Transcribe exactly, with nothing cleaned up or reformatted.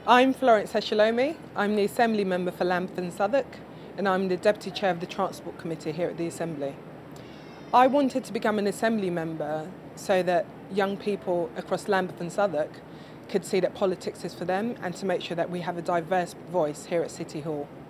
I'm Florence Eshalomi. I'm the Assembly Member for Lambeth and Southwark, and I'm the Deputy Chair of the Transport Committee here at the Assembly. I wanted to become an Assembly Member so that young people across Lambeth and Southwark could see that politics is for them and to make sure that we have a diverse voice here at City Hall.